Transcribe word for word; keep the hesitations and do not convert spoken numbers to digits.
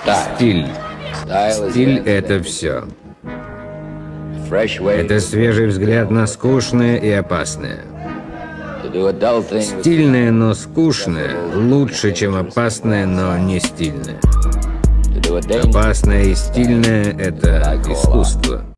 Стиль. Стиль — это все. Это свежий взгляд на скучное и опасное. Стильное, но скучное лучше, чем опасное, но не стильное. Опасное и стильное — это искусство.